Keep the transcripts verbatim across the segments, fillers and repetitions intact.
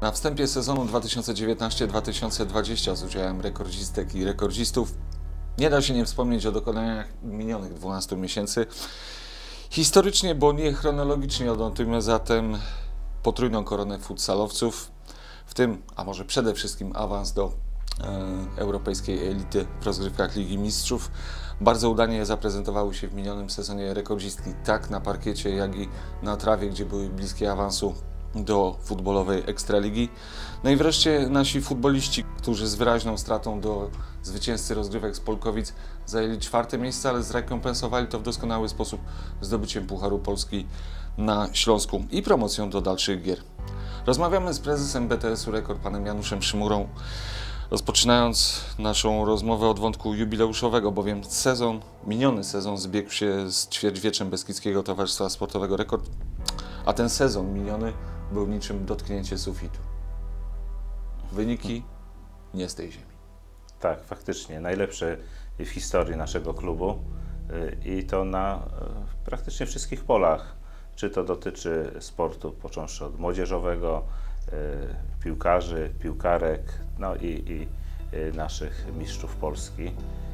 Na wstępie sezonu dwa tysiące dziewiętnaście dwa tysiące dwadzieścia z udziałem rekordzistek i rekordzistów nie da się nie wspomnieć o dokonaniach minionych dwunastu miesięcy. Historycznie, bo nie chronologicznie odnotujmy zatem potrójną koronę futsalowców, w tym, a może przede wszystkim awans do e, europejskiej elity w rozgrywkach Ligi Mistrzów. Bardzo udanie zaprezentowały się w minionym sezonie rekordzistki tak na parkiecie, jak i na trawie, gdzie były bliskie awansu do futbolowej Ekstraligi. No i wreszcie nasi futboliści, którzy z wyraźną stratą do zwycięzcy rozgrywek z Polkowic zajęli czwarte miejsce, ale zrekompensowali to w doskonały sposób zdobyciem Pucharu Polski na Śląsku i promocją do dalszych gier. Rozmawiamy z prezesem B T S-u Rekord, panem Januszem Szymurą, rozpoczynając naszą rozmowę od wątku jubileuszowego, bowiem sezon, miniony sezon zbiegł się z ćwierćwieczem Beskidzkiego Towarzystwa Sportowego Rekord, a ten sezon miniony był niczym dotknięcie sufitu. Wyniki nie z tej ziemi. Tak, faktycznie. Najlepsze w historii naszego klubu i to na praktycznie wszystkich polach. Czy to dotyczy sportu, począwszy od młodzieżowego, piłkarzy, piłkarek, no i, i naszych mistrzów Polski.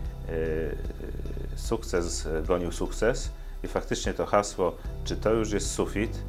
Sukces gonił sukces i faktycznie to hasło, czy to już jest sufit,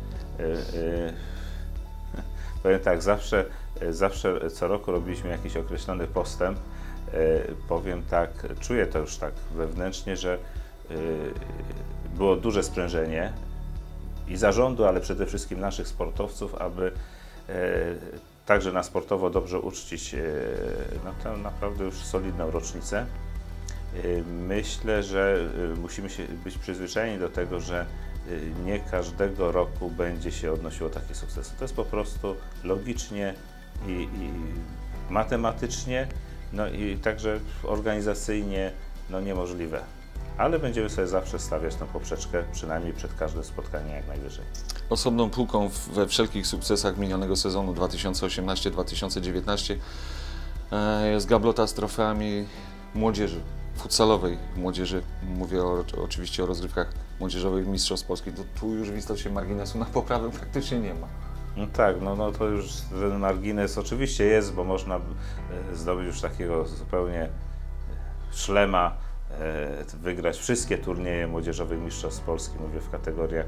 powiem tak, zawsze, zawsze co roku robiliśmy jakiś określony postęp. Powiem tak, czuję to już tak wewnętrznie, że było duże sprężenie i zarządu, ale przede wszystkim naszych sportowców, aby także na sportowo dobrze uczcić no, tę naprawdę już solidną rocznicę. Myślę, że musimy się być przyzwyczajeni do tego, że nie każdego roku będzie się odnosiło takie sukcesy. To jest po prostu logicznie i, i matematycznie, no i także organizacyjnie no niemożliwe. Ale będziemy sobie zawsze stawiać tę poprzeczkę, przynajmniej przed każdym spotkaniem jak najwyżej. Osobną półką we wszelkich sukcesach minionego sezonu dwa tysiące osiemnaście dwa tysiące dziewiętnaście jest gablota z trofeami młodzieży, futsalowej młodzieży. Mówię o, oczywiście o rozgrywkach młodzieżowych Mistrzostw Polski. To tu już w istocie marginesu na poprawę praktycznie nie ma. No tak, no, no to już ten margines oczywiście jest, bo można zdobyć już takiego zupełnie szlema, wygrać wszystkie turnieje młodzieżowych Mistrzostw Polski, mówię w kategoriach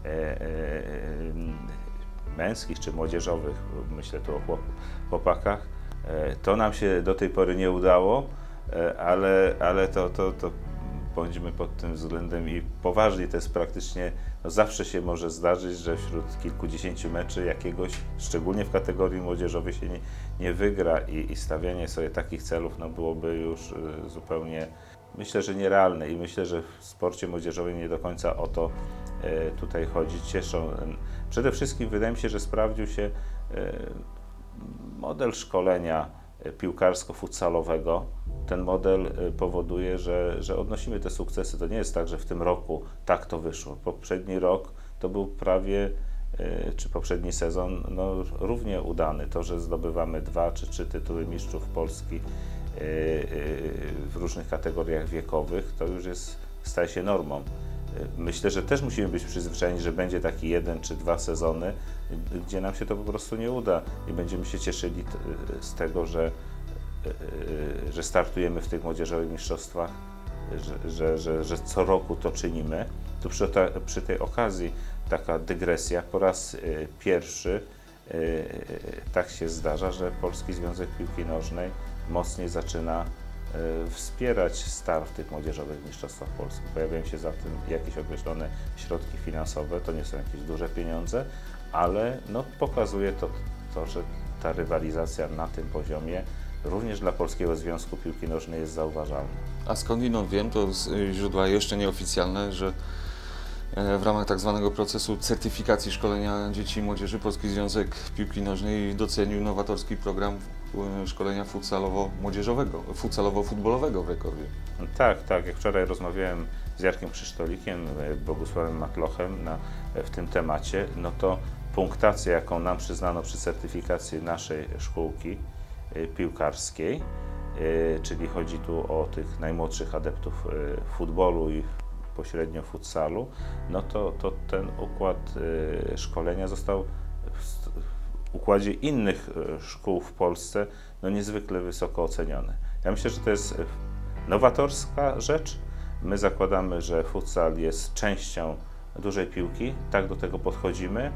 męskich czy młodzieżowych, myślę tu o chłopakach. To nam się do tej pory nie udało, ale, ale to, to, to bądźmy pod tym względem i poważni, to jest praktycznie, no zawsze się może zdarzyć, że wśród kilkudziesięciu meczy jakiegoś, szczególnie w kategorii młodzieżowej się nie, nie wygra i, i stawianie sobie takich celów no byłoby już zupełnie, myślę, że nierealne i myślę, że w sporcie młodzieżowym nie do końca o to e, tutaj chodzi. Cieszą. Przede wszystkim wydaje mi się, że sprawdził się e, model szkolenia piłkarsko-futsalowego. Ten model powoduje, że, że odnosimy te sukcesy. To nie jest tak, że w tym roku tak to wyszło. Poprzedni rok to był prawie, czy poprzedni sezon, no, równie udany. To, że zdobywamy dwa czy trzy tytuły mistrzów Polski w różnych kategoriach wiekowych, to już jest, staje się normą. Myślę, że też musimy być przyzwyczajeni, że będzie taki jeden czy dwa sezony, gdzie nam się to po prostu nie uda i będziemy się cieszyli z tego, że, że startujemy w tych młodzieżowych mistrzostwach, że, że, że, że co roku to czynimy. Tu przy, ta, przy tej okazji taka dygresja, po raz pierwszy tak się zdarza, że Polski Związek Piłki Nożnej mocniej zaczyna wspierać start w tych młodzieżowych mistrzostwach Polski. Pojawiają się za tym jakieś określone środki finansowe, to nie są jakieś duże pieniądze, ale no, pokazuje to, to, że ta rywalizacja na tym poziomie również dla Polskiego Związku Piłki Nożnej jest zauważalna. A skądinąd wiem, to z źródła jeszcze nieoficjalne, że w ramach tak zwanego procesu certyfikacji szkolenia dzieci i młodzieży Polski Związek Piłki Nożnej docenił nowatorski program szkolenia futsalowo-młodzieżowego, futsalowo-futbolowego w Rekordzie. Tak, tak. Jak wczoraj rozmawiałem z Jarkiem Krzysztolikiem, Bogusławem Matlochem na, w tym temacie, no to punktacja, jaką nam przyznano przy certyfikacji naszej szkółki piłkarskiej, czyli chodzi tu o tych najmłodszych adeptów futbolu i pośrednio futsalu, no to, to ten układ szkolenia został układzie innych szkół w Polsce no niezwykle wysoko oceniony. Ja myślę, że to jest nowatorska rzecz. My zakładamy, że futsal jest częścią dużej piłki, tak do tego podchodzimy.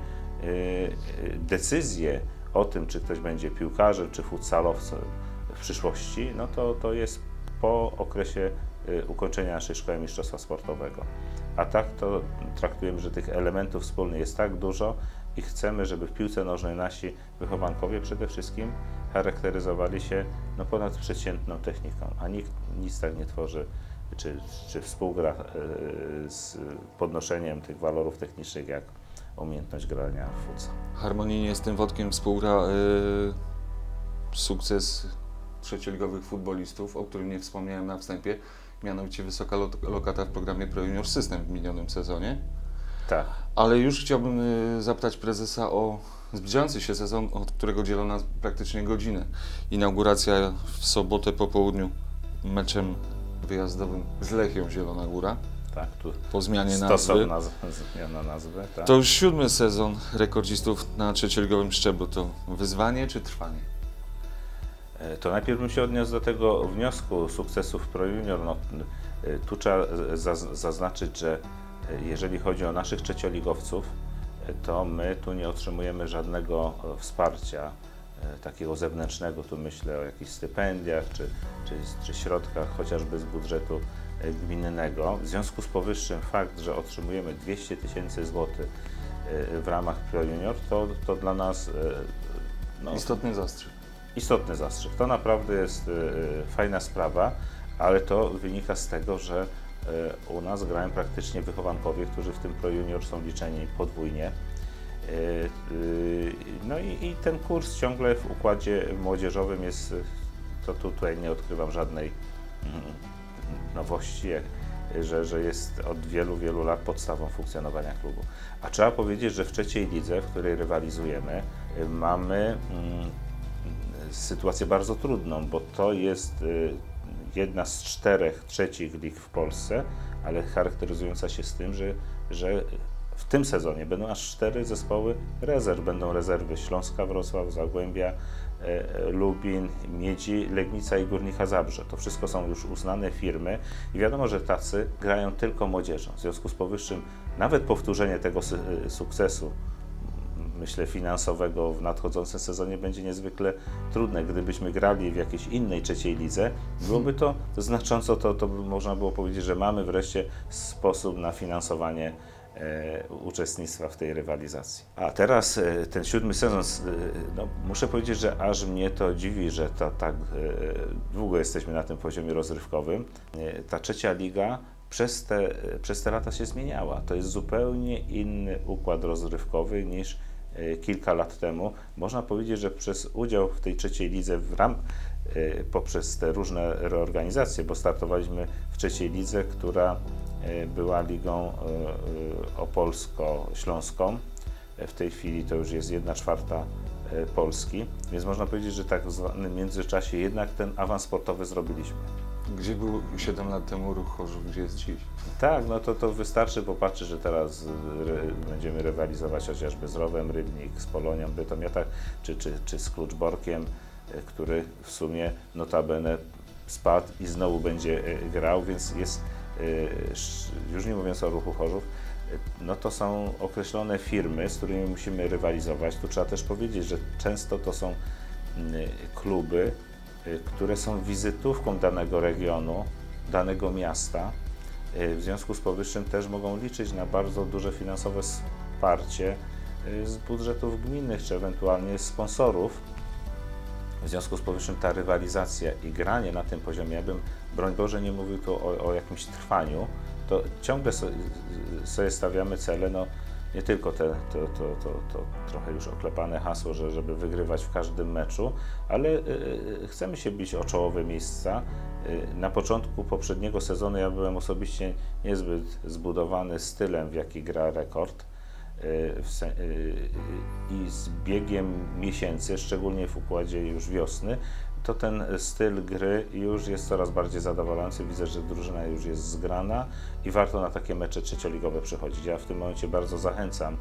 Decyzje o tym, czy ktoś będzie piłkarzem, czy futsalowcem w przyszłości, no to, to jest po okresie ukończenia naszej szkoły mistrzostwa sportowego. A tak to traktujemy, że tych elementów wspólnych jest tak dużo i chcemy, żeby w piłce nożnej nasi wychowankowie przede wszystkim charakteryzowali się no, ponadprzeciętną techniką, a nikt nic tak nie tworzy, czy, czy współgra z podnoszeniem tych walorów technicznych, jak umiejętność grania w futsal. Harmonijnie z tym wątkiem współgra yy, sukces trzecioligowych futbolistów, o którym nie wspomniałem na wstępie, mianowicie wysoka lokata w programie Pro Junior System w minionym sezonie. Tak. Ale już chciałbym y, zapytać prezesa o zbliżający się sezon, od którego dzielą nas praktycznie godzinę. Inauguracja w sobotę po południu meczem wyjazdowym z Lechią Zielona Góra. Tak, tu po zmianie nazwy. Stosowna zmiana nazwy. Tak. To już siódmy sezon rekordzistów na trzecioligowym szczeblu. To wyzwanie czy trwanie? To najpierw bym się odniósł do tego wniosku sukcesów Pro Junior. No, tu trzeba zaznaczyć, że jeżeli chodzi o naszych trzecioligowców, to my tu nie otrzymujemy żadnego wsparcia takiego zewnętrznego. Tu myślę o jakichś stypendiach czy, czy, czy środkach chociażby z budżetu gminnego. W związku z powyższym fakt, że otrzymujemy dwieście tysięcy złotych w ramach Pro Junior, to, to dla nas no, istotny zastrzyk. Istotny zastrzyk. To naprawdę jest y, fajna sprawa, ale to wynika z tego, że y, u nas grają praktycznie wychowankowie, którzy w tym Pro Junior są liczeni podwójnie. Y, y, no i, i ten kurs ciągle w układzie młodzieżowym jest, to tutaj nie odkrywam żadnej y, nowości, że, że jest od wielu, wielu lat podstawą funkcjonowania klubu. A trzeba powiedzieć, że w trzeciej lidze, w której rywalizujemy, y, mamy y, sytuację bardzo trudną, bo to jest y, jedna z czterech trzecich lig w Polsce, ale charakteryzująca się z tym, że, że w tym sezonie będą aż cztery zespoły rezerw. Będą rezerwy Śląska, Wrocław, Zagłębia, y, Lubin, Miedzi, Legnica i Górnika Zabrze. To wszystko są już uznane firmy i wiadomo, że tacy grają tylko młodzieżą. W związku z powyższym nawet powtórzenie tego y, sukcesu, myślę, finansowego w nadchodzącym sezonie będzie niezwykle trudne. Gdybyśmy grali w jakiejś innej trzeciej lidze, byłoby to znacząco, to, to by można było powiedzieć, że mamy wreszcie sposób na finansowanie e, uczestnictwa w tej rywalizacji. A teraz e, ten siódmy sezon, e, no, muszę powiedzieć, że aż mnie to dziwi, że to, tak e, długo jesteśmy na tym poziomie rozrywkowym. E, ta trzecia liga przez te, przez te lata się zmieniała. To jest zupełnie inny układ rozrywkowy niż kilka lat temu. Można powiedzieć, że przez udział w tej trzeciej lidze w ram, poprzez te różne reorganizacje, bo startowaliśmy w trzeciej lidze, która była ligą opolsko-śląską. W tej chwili to już jest jedna czwarta Polski, więc można powiedzieć, że tak w zwanym międzyczasie jednak ten awans sportowy zrobiliśmy. Gdzie był siedem lat temu Ruch Chorzów, gdzie jest dziś? Tak, no to, to wystarczy popatrzeć, że teraz ry, będziemy rywalizować chociażby z Rowem Rybnik, z Polonią Bytom, ja tak, czy, czy, czy z Kluczborkiem, który w sumie notabene spadł i znowu będzie grał, więc jest, już nie mówiąc o Ruchu Chorzów, no to są określone firmy, z którymi musimy rywalizować. Tu trzeba też powiedzieć, że często to są kluby, które są wizytówką danego regionu, danego miasta. W związku z powyższym też mogą liczyć na bardzo duże finansowe wsparcie z budżetów gminnych, czy ewentualnie sponsorów. W związku z powyższym ta rywalizacja i granie na tym poziomie, ja bym, broń Boże, nie mówił tu o, o jakimś trwaniu, to ciągle so, sobie stawiamy cele, no nie tylko te, to, to, to, to trochę już oklepane hasło, że, żeby wygrywać w każdym meczu, ale y, chcemy się bić o czołowe miejsca. Y, na początku poprzedniego sezonu ja byłem osobiście niezbyt zbudowany stylem, w jaki gra Rekord. Y, w, y, I z biegiem miesięcy, szczególnie w układzie już wiosny, to ten styl gry już jest coraz bardziej zadowalający. Widzę, że drużyna już jest zgrana i warto na takie mecze trzecioligowe przychodzić. Ja w tym momencie bardzo zachęcam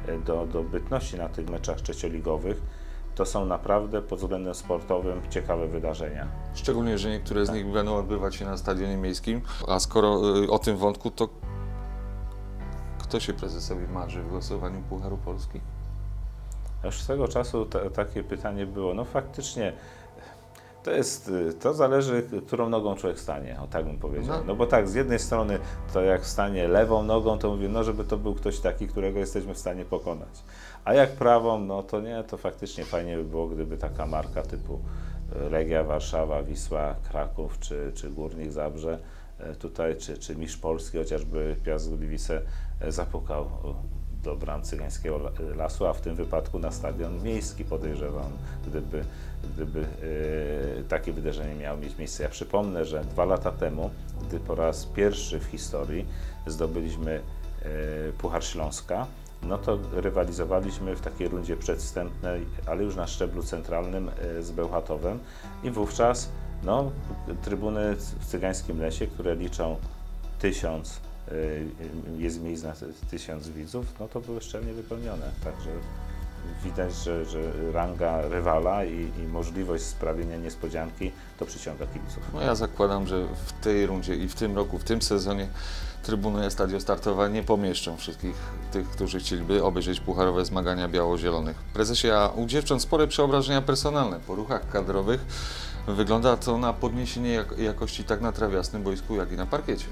do, do bytności na tych meczach trzecioligowych, to są naprawdę pod względem sportowym ciekawe wydarzenia. Szczególnie, że niektóre z nich będą odbywać się na Stadionie Miejskim, a skoro y, o tym wątku, to kto się prezesowi marzy w głosowaniu Pucharu Polski? Już swego czasu ta, takie pytanie było, no faktycznie to jest, to zależy, którą nogą człowiek stanie, o tak bym powiedział. No. no bo tak, z jednej strony to jak stanie lewą nogą, to mówię, no żeby to był ktoś taki, którego jesteśmy w stanie pokonać. A jak prawą, no to nie, to faktycznie fajnie by było, gdyby taka marka typu Legia Warszawa, Wisła Kraków, czy, czy Górnik Zabrze tutaj, czy, czy Mistrz Polski, chociażby Piast Gliwice zapukał do bram Cygańskiego Lasu, a w tym wypadku na Stadion Miejski, podejrzewam, gdyby, gdyby yy, takie wydarzenie miało mieć miejsce. Ja przypomnę, że dwa lata temu, gdy po raz pierwszy w historii zdobyliśmy yy, Puchar Śląska, no to rywalizowaliśmy w takiej rundzie przedwstępnej, ale już na szczeblu centralnym yy, z Bełchatowem i wówczas no, trybuny w Cygańskim Lesie, które liczą tysiąc, jest miejsc na tysiąc widzów, no to były szczelnie wypełnione. Także widać, że, że ranga rywala i, i możliwość sprawienia niespodzianki to przyciąga kibiców. No ja zakładam, że w tej rundzie i w tym roku, w tym sezonie trybuny Estadio Startowa nie pomieszczą wszystkich tych, którzy chcieliby obejrzeć pucharowe zmagania biało-zielonych. Prezesie, a u dziewcząt spore przeobrażenia personalne po ruchach kadrowych. Wygląda to na podniesienie jak jakości tak na trawiastym boisku, jak i na parkiecie.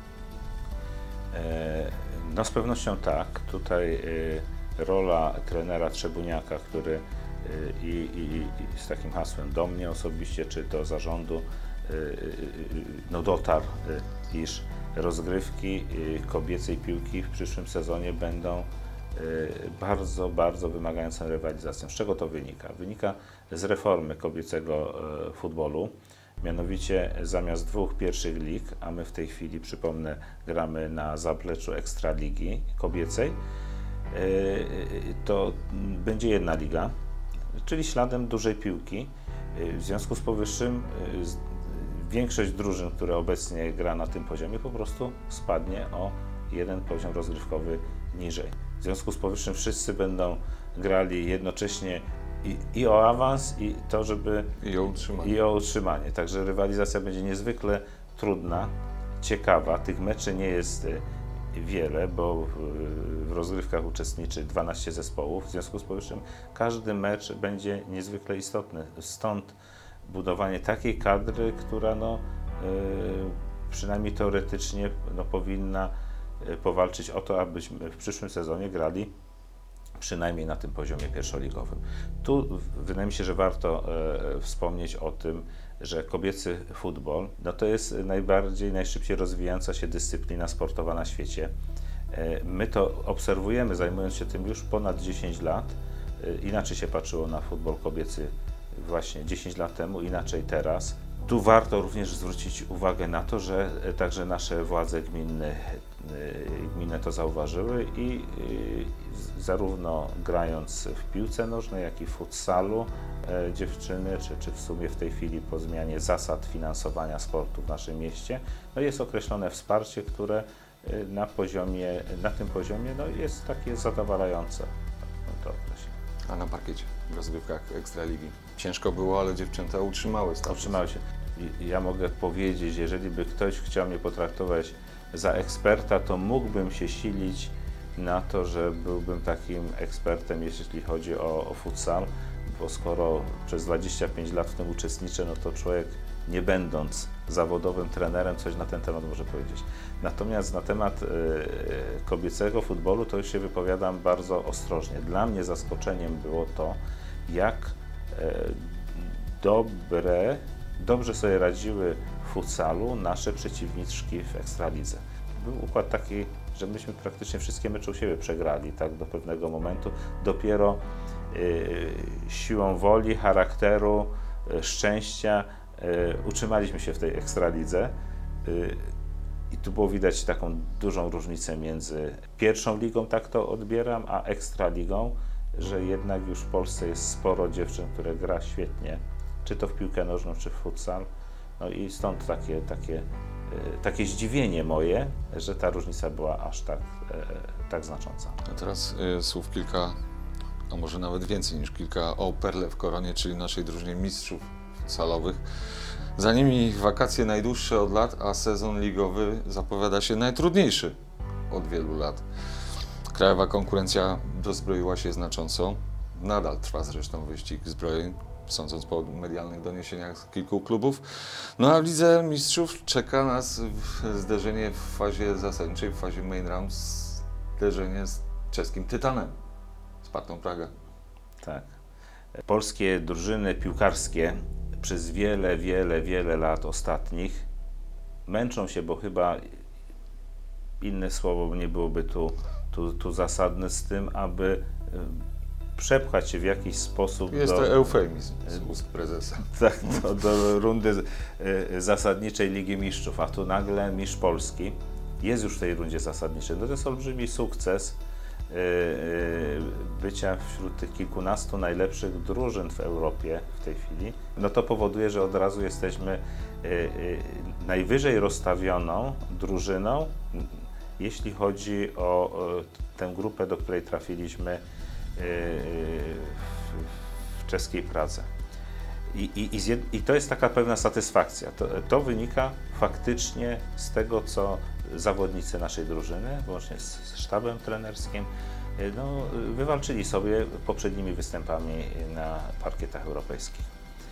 No z pewnością tak. Tutaj rola trenera Trzebuniaka, który i, i, i z takim hasłem do mnie osobiście, czy do zarządu, no dotarł, iż rozgrywki kobiecej piłki w przyszłym sezonie będą bardzo, bardzo wymagającą rywalizacją. Z czego to wynika? Wynika z reformy kobiecego futbolu. Mianowicie zamiast dwóch pierwszych lig, a my w tej chwili, przypomnę, gramy na zapleczu Ekstraligi kobiecej, to będzie jedna liga, czyli śladem dużej piłki. W związku z powyższym większość drużyn, które obecnie gra na tym poziomie, po prostu spadnie o jeden poziom rozgrywkowy niżej. W związku z powyższym wszyscy będą grali jednocześnie I, i o awans, i to, żeby... I o utrzymanie. I o utrzymanie. Także rywalizacja będzie niezwykle trudna, ciekawa. Tych meczy nie jest wiele, bo w, w rozgrywkach uczestniczy dwanaście zespołów. W związku z powyższym każdy mecz będzie niezwykle istotny. Stąd budowanie takiej kadry, która no, yy, przynajmniej teoretycznie no, powinna powalczyć o to, abyśmy w przyszłym sezonie grali przynajmniej na tym poziomie pierwszoligowym. Tu wydaje mi się, że warto e, wspomnieć o tym, że kobiecy futbol no to jest najbardziej, najszybciej rozwijająca się dyscyplina sportowa na świecie. E, my to obserwujemy, zajmując się tym już ponad dziesięć lat. E, inaczej się patrzyło na futbol kobiecy właśnie dziesięć lat temu, inaczej teraz. Tu warto również zwrócić uwagę na to, że także nasze władze gminne, gminne to zauważyły i zarówno grając w piłce nożnej, jak i w futsalu dziewczyny, czy, czy w sumie w tej chwili po zmianie zasad finansowania sportu w naszym mieście, no jest określone wsparcie, które na poziomie, na tym poziomie no jest takie zadowalające. To określę. A na parkiecie, w rozgrywkach Ekstraligi ciężko było, ale dziewczęta utrzymały status. Utrzymały się. I ja mogę powiedzieć, jeżeli by ktoś chciał mnie potraktować za eksperta, to mógłbym się silić na to, że byłbym takim ekspertem, jeśli chodzi o, o futsal, bo skoro przez dwadzieścia pięć lat w tym uczestniczę, no to człowiek, nie będąc zawodowym trenerem, coś na ten temat może powiedzieć. Natomiast na temat y, kobiecego futbolu to już się wypowiadam bardzo ostrożnie. Dla mnie zaskoczeniem było to, jak y, dobre, dobrze sobie radziły w futsalu nasze przeciwniczki w Ekstralidze. Był układ taki, że myśmy praktycznie wszystkie mecze u siebie przegrali, tak, do pewnego momentu. Dopiero y, siłą woli, charakteru, y, szczęścia y, utrzymaliśmy się w tej Ekstralidze. Y, I tu było widać taką dużą różnicę między pierwszą ligą, tak to odbieram, a Ekstraligą, że jednak już w Polsce jest sporo dziewczyn, które gra świetnie, czy to w piłkę nożną, czy w futsal. No i stąd takie, takie, takie zdziwienie moje, że ta różnica była aż tak tak znacząca. A teraz y, słów kilka, a może nawet więcej niż kilka o Perle w Koronie, czyli naszej drużynie mistrzów futsalowych. Za nimi wakacje najdłuższe od lat, a sezon ligowy zapowiada się najtrudniejszy od wielu lat. Krajowa konkurencja dozbroiła się znacząco. Nadal trwa zresztą wyścig zbrojeń, sądząc po medialnych doniesieniach kilku klubów. No a w Lidze Mistrzów czeka nas zderzenie w fazie zasadniczej, w fazie main round, zderzenie z czeskim Tytanem, Spartą Praga. Tak. Polskie drużyny piłkarskie przez wiele, wiele, wiele lat ostatnich męczą się, bo chyba inne słowo nie byłoby tu, tu, tu zasadne z tym, aby przepchać się w jakiś sposób. Jest do, to eufemizm z ust prezesa. Tak, do, do rundy zasadniczej Ligi Mistrzów, a tu nagle mistrz Polski jest już w tej rundzie zasadniczej. No to jest olbrzymi sukces bycia wśród tych kilkunastu najlepszych drużyn w Europie w tej chwili. No to powoduje, że od razu jesteśmy najwyżej rozstawioną drużyną, jeśli chodzi o tę grupę, do której trafiliśmy w czeskiej Pradze. I, i, i, zjed, I to jest taka pewna satysfakcja. To, to wynika faktycznie z tego, co zawodnicy naszej drużyny, łącznie z, z sztabem trenerskim, no, wywalczyli sobie poprzednimi występami na parkietach europejskich.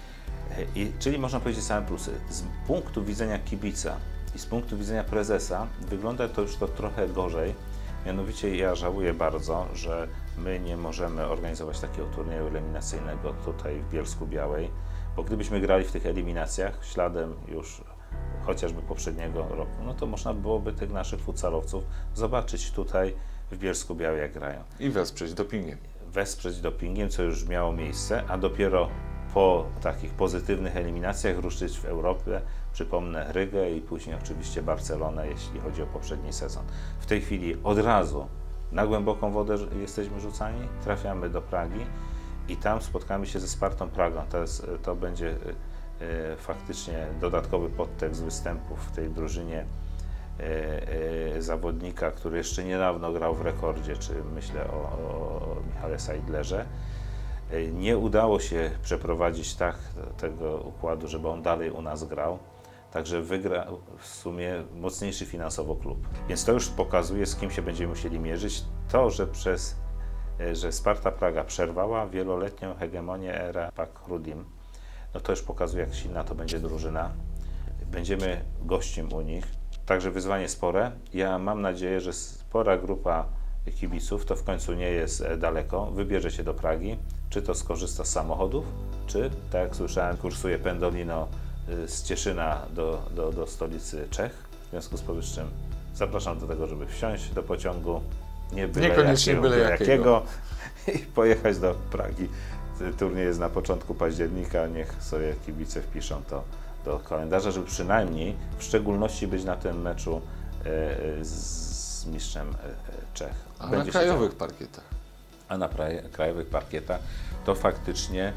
I, czyli można powiedzieć same plusy. Z punktu widzenia kibica i z punktu widzenia prezesa wygląda to już to trochę gorzej. Mianowicie ja żałuję bardzo, że my nie możemy organizować takiego turnieju eliminacyjnego tutaj w Bielsku-Białej, bo gdybyśmy grali w tych eliminacjach śladem już chociażby poprzedniego roku, no to można byłoby tych naszych futsalowców zobaczyć tutaj w Bielsku-Białej, jak grają. I wesprzeć dopingiem. Wesprzeć dopingiem, co już miało miejsce, a dopiero po takich pozytywnych eliminacjach ruszyć w Europie, przypomnę Rygę i później oczywiście Barcelonę, jeśli chodzi o poprzedni sezon. W tej chwili od razu na głęboką wodę jesteśmy rzucani, trafiamy do Pragi i tam spotkamy się ze Spartą Pragą. To, jest, to będzie e, faktycznie dodatkowy podtekst występów w tej drużynie e, e, zawodnika, który jeszcze niedawno grał w Rekordzie, czy myślę o, o Michale Seidlerze. E, nie udało się przeprowadzić tak tego układu, żeby on dalej u nas grał. Także wygra w sumie mocniejszy finansowo klub. Więc to już pokazuje, z kim się będziemy musieli mierzyć. To, że przez że Sparta Praga przerwała wieloletnią hegemonię era Pak Rudim, no to już pokazuje, jak silna to będzie drużyna. Będziemy gościem u nich. Także wyzwanie spore. Ja mam nadzieję, że spora grupa kibiców, to w końcu nie jest daleko, wybierze się do Pragi, czy to skorzysta z samochodów, czy, tak jak słyszałem, kursuje Pendolino z Cieszyna do, do, do stolicy Czech. W związku z powyższym zapraszam do tego, żeby wsiąść do pociągu, nie byle Niekoniecznie jakiego, byle jakiego, i pojechać do Pragi. Turniej jest na początku października, niech sobie kibice wpiszą to do kalendarza, żeby przynajmniej w szczególności być na tym meczu e, z mistrzem e, Czech. A Będzie na krajowych parkietach. A na krajowych parkietach to faktycznie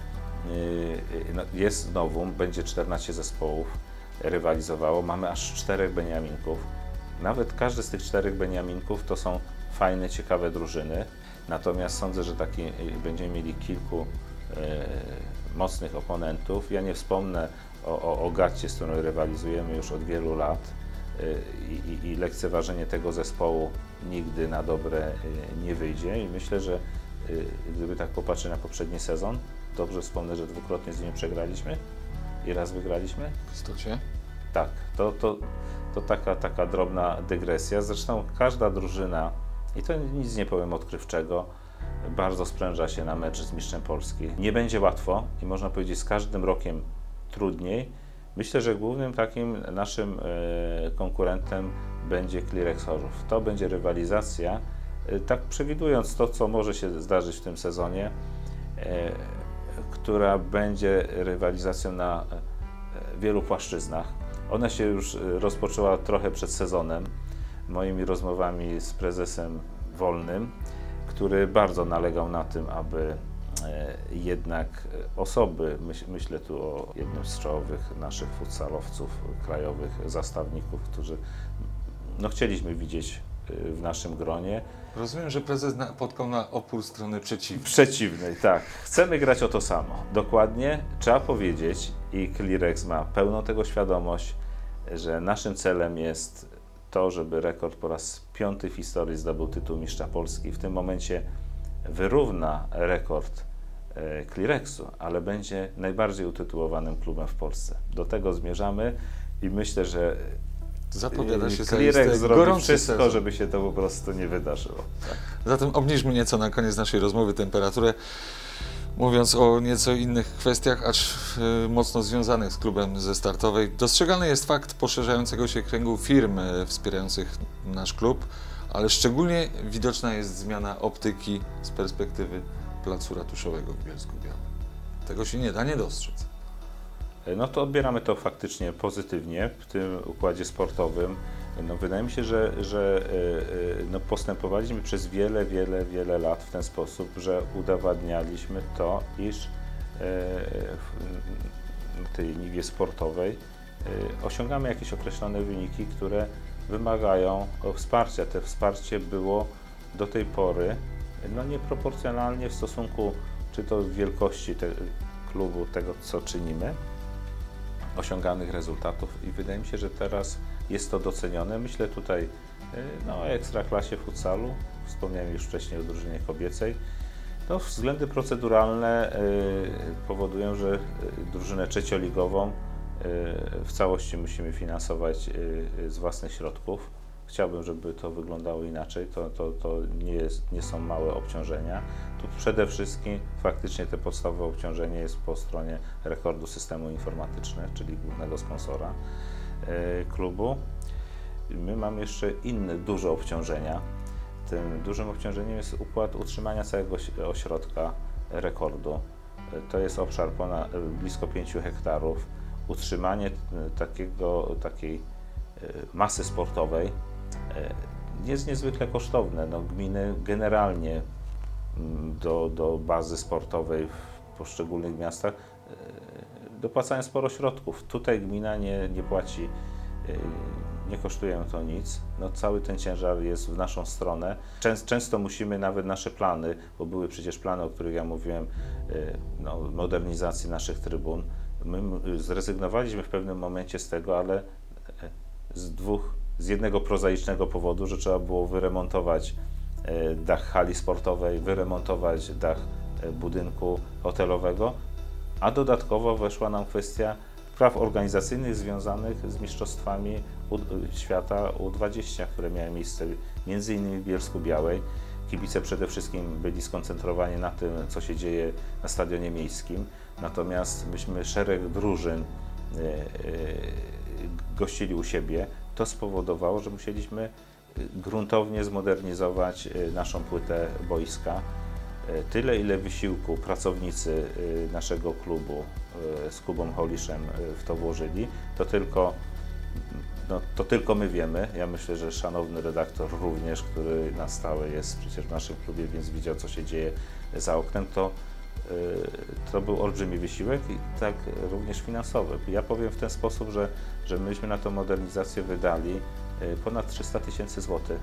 jest nowum, będzie czternaście zespołów rywalizowało, mamy aż czterech beniaminków. Nawet każdy z tych czterech beniaminków to są fajne, ciekawe drużyny, natomiast sądzę, że taki, będziemy mieli kilku e, mocnych oponentów. Ja nie wspomnę o, o, o Gatcie, z którą rywalizujemy już od wielu lat e, i, i lekceważenie tego zespołu nigdy na dobre e, nie wyjdzie i myślę, że e, gdyby tak popatrzeć na poprzedni sezon, dobrze wspomnę, że dwukrotnie z nimi przegraliśmy i raz wygraliśmy. W istocie? Tak, to, to, to taka, taka drobna dygresja. Zresztą każda drużyna, i to nic nie powiem odkrywczego, bardzo spręża się na mecz z mistrzem Polski. Nie będzie łatwo i można powiedzieć z każdym rokiem trudniej. Myślę, że głównym takim naszym e, konkurentem będzie Klirex Chorzów. To będzie rywalizacja, e, tak przewidując to, co może się zdarzyć w tym sezonie, e, która będzie rywalizacją na wielu płaszczyznach. Ona się już rozpoczęła trochę przed sezonem, moimi rozmowami z prezesem Wolnym, który bardzo nalegał na tym, aby jednak osoby, myśl, myślę tu o jednym z czołowych naszych futsalowców krajowych, zastawników, którzy no, chcieliśmy widzieć w naszym gronie, Rozumiem, że prezes napotkał na opór strony przeciwnej. Przeciwnej, tak. Chcemy grać o to samo. Dokładnie trzeba powiedzieć i Clearex ma pełną tego świadomość, że naszym celem jest to, żeby Rekord po raz piąty w historii zdobył tytuł mistrza Polski. W tym momencie wyrówna rekord Clearexu, ale będzie najbardziej utytułowanym klubem w Polsce. Do tego zmierzamy i myślę, że Zapowiada się Clearex zrobi wszystko, sezon. żeby się to po prostu nie wydarzyło. Tak. Zatem obniżmy nieco na koniec naszej rozmowy temperaturę, mówiąc o nieco innych kwestiach, acz y, mocno związanych z klubem ze Startowej. Dostrzegalny jest fakt poszerzającego się kręgu firm y, wspierających nasz klub, ale szczególnie widoczna jest zmiana optyki z perspektywy placu ratuszowego w Bielsku-Białej. Tego się nie da nie dostrzec. No to odbieramy to faktycznie pozytywnie w tym układzie sportowym. No wydaje mi się, że, że no postępowaliśmy przez wiele, wiele, wiele lat w ten sposób, że udowadnialiśmy to, iż w tej niwie sportowej osiągamy jakieś określone wyniki, które wymagają wsparcia. To wsparcie było do tej pory no nieproporcjonalnie w stosunku czy to wielkości te, klubu, tego co czynimy, osiąganych rezultatów i wydaje mi się, że teraz jest to docenione. Myślę tutaj no, o ekstraklasie futsalu, wspomniałem już wcześniej o drużynie kobiecej. No, względy proceduralne y, powodują, że drużynę trzecioligową y, w całości musimy finansować y, z własnych środków. Chciałbym, żeby to wyglądało inaczej, to, to, to nie, jest, nie są małe obciążenia. Tu przede wszystkim faktycznie te podstawowe obciążenie jest po stronie Rekordu Systemu Informatyczne, czyli głównego sponsora y, klubu. My mamy jeszcze inne duże obciążenia. Tym dużym obciążeniem jest układ utrzymania całego ośrodka Rekordu. To jest obszar ponad, blisko pięciu hektarów. Utrzymanie takiego, takiej masy sportowej jest niezwykle kosztowne. No, gminy generalnie do, do bazy sportowej w poszczególnych miastach dopłacają sporo środków. Tutaj gmina nie, nie płaci, nie kosztuje to nic. No, cały ten ciężar jest w naszą stronę. Często, często musimy nawet nasze plany, bo były przecież plany, o których ja mówiłem, no, modernizacji naszych trybun. My zrezygnowaliśmy w pewnym momencie z tego, ale z dwóch, z jednego prozaicznego powodu, że trzeba było wyremontować dach hali sportowej, wyremontować dach budynku hotelowego, a dodatkowo weszła nam kwestia spraw organizacyjnych związanych z mistrzostwami świata U dwadzieścia, które miały miejsce między innymi w Bielsku-Białej. Kibice przede wszystkim byli skoncentrowani na tym, co się dzieje na stadionie miejskim, natomiast myśmy szereg drużyn gościli u siebie. To spowodowało, że musieliśmy gruntownie zmodernizować naszą płytę boiska. Tyle, ile wysiłku pracownicy naszego klubu z Kubą Holiszem w to włożyli, to tylko, no, to tylko my wiemy. Ja myślę, że szanowny redaktor również, który na stałe jest przecież w naszym klubie, więc widział, co się dzieje za oknem, to, to był olbrzymi wysiłek i tak również finansowy. Ja powiem w ten sposób, że, że myśmy na tę modernizację wydali ponad trzysta tysięcy złotych.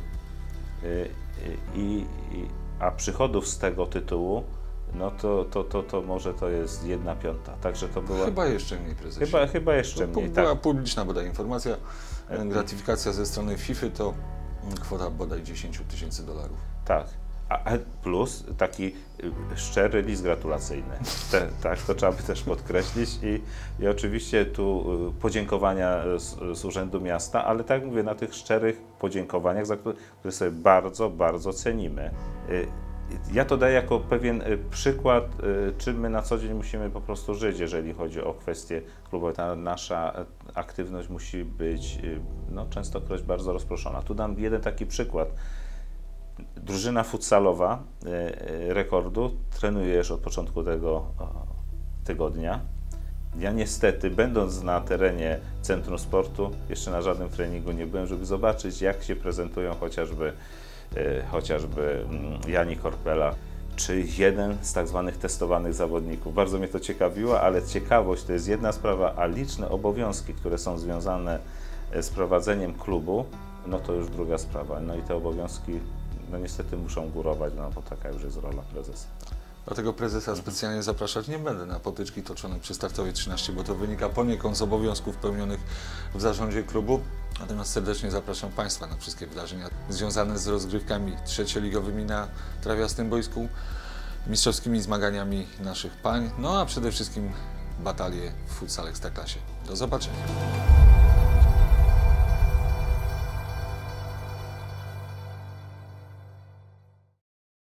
I, i, a przychodów z tego tytułu, no to, to, to, to może to jest jedna piąta. Także to była... Chyba jeszcze mniej, prezesie. Chyba, chyba jeszcze to mniej, była tak. publiczna bodaj informacja, gratyfikacja ze strony FIFA to kwota bodaj dziesięć tysięcy dolarów. Tak. A plus taki szczery list gratulacyjny. Te, tak, to trzeba by też podkreślić i, i oczywiście tu podziękowania z, z Urzędu Miasta, ale tak mówię, na tych szczerych podziękowaniach, za które, które sobie bardzo, bardzo cenimy. Ja to daję jako pewien przykład, czym my na co dzień musimy po prostu żyć, jeżeli chodzi o kwestie klubowe. Ta nasza aktywność musi być no, częstokroć bardzo rozproszona. Tu dam jeden taki przykład. Drużyna futsalowa Rekordu trenuje już od początku tego tygodnia. Ja niestety, będąc na terenie Centrum Sportu, jeszcze na żadnym treningu nie byłem, żeby zobaczyć, jak się prezentują chociażby, chociażby Jani Korpela, czy jeden z tak zwanych testowanych zawodników. Bardzo mnie to ciekawiło, ale ciekawość to jest jedna sprawa, a liczne obowiązki, które są związane z prowadzeniem klubu, no to już druga sprawa. No i te obowiązki no niestety muszą górować, no bo taka już jest rola prezesa. Dlatego prezesa specjalnie zapraszać nie będę na potyczki toczone przy Startowie trzynaście, bo to wynika poniekąd z obowiązków pełnionych w zarządzie klubu. Natomiast serdecznie zapraszam Państwa na wszystkie wydarzenia związane z rozgrywkami trzecioligowymi na trawiastym boisku, mistrzowskimi zmaganiami naszych pań, no a przede wszystkim batalie w futsal Ekstraklasie. Do zobaczenia.